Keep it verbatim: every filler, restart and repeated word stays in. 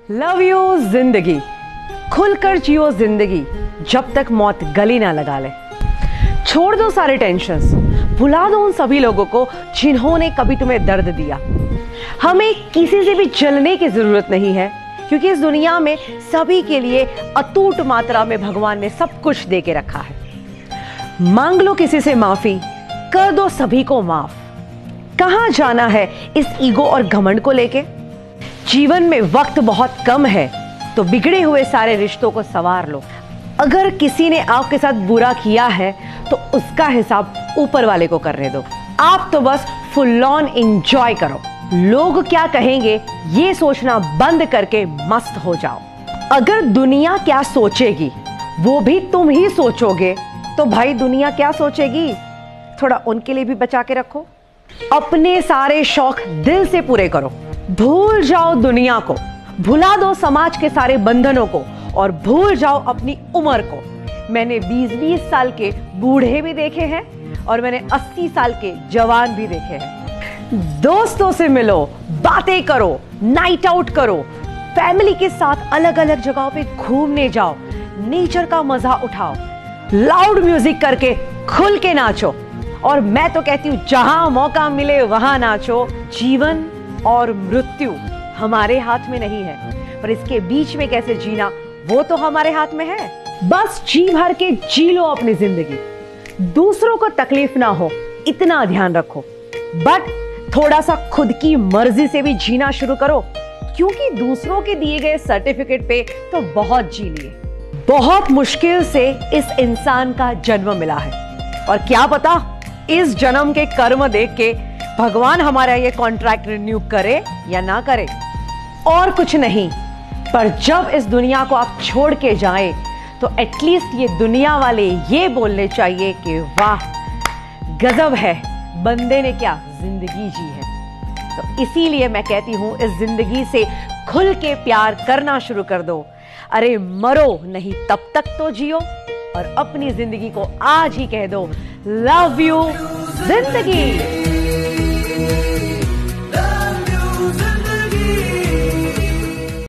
Love you जिंदगी, खुलकर जियो जिंदगी, जब तक मौत गले ना लगा ले। छोड़ दो सारे टेंशन्स, भुला दो उन सभी लोगों को जिन्होंने कभी तुम्हें दर्द दिया। हमें किसी से भी जलने की जरूरत नहीं है, क्योंकि इस दुनिया में सभी के लिए अटूट मात्रा में भगवान ने सब कुछ दे के रखा है। मांग लो किसी से माफी, कर दो सभी को माफ। कहां जाना है इस ईगो और घमंड को लेके। जीवन में वक्त बहुत कम है, तो बिगड़े हुए सारे रिश्तों को संवार लो। अगर किसी ने आपके साथ बुरा किया है तो उसका हिसाब ऊपर वाले को करने दो। आप तो बस फुल ऑन एंजॉय करो। लोग क्या कहेंगे ये सोचना बंद करके मस्त हो जाओ। अगर दुनिया क्या सोचेगी वो भी तुम ही सोचोगे, तो भाई दुनिया क्या सोचेगी, थोड़ा उनके लिए भी बचा के रखो। अपने सारे शौक दिल से पूरे करो। भूल जाओ दुनिया को, भुला दो समाज के सारे बंधनों को, और भूल जाओ अपनी उम्र को। मैंने बीस बीस साल के बूढ़े भी देखे हैं और मैंने अस्सी साल के जवान भी देखे हैं। दोस्तों से मिलो, बातें करो, नाइट आउट करो, फैमिली के साथ अलग अलग जगहों पे घूमने जाओ, नेचर का मजा उठाओ, लाउड म्यूजिक करके खुल के नाचो। और मैं तो कहती हूँ जहां मौका मिले वहां नाचो। जीवन और मृत्यु हमारे हाथ में नहीं है, पर इसके बीच में कैसे जीना वो तो हमारे हाथ में है। बस जी भर के जी लो अपनी जिंदगी। दूसरों को तकलीफ ना हो इतना ध्यान रखो, बट थोड़ा सा खुद की मर्जी से भी जीना शुरू करो, क्योंकि दूसरों के दिए गए सर्टिफिकेट पे तो बहुत जी लिए। बहुत मुश्किल से इस इंसान का जन्म मिला है, और क्या पता इस जन्म के कर्म देख के भगवान हमारा ये कॉन्ट्रैक्ट रिन्यू करे या ना करे। और कुछ नहीं, पर जब इस दुनिया को आप छोड़ के जाएं तो एटलीस्ट ये दुनिया वाले ये बोलने चाहिए कि वाह गजब है, बंदे ने क्या जिंदगी जी है। तो इसीलिए मैं कहती हूं इस जिंदगी से खुल के प्यार करना शुरू कर दो। अरे मरो नहीं तब तक तो जियो, और अपनी जिंदगी को आज ही कह दो लव यू जिंदगी। Love you,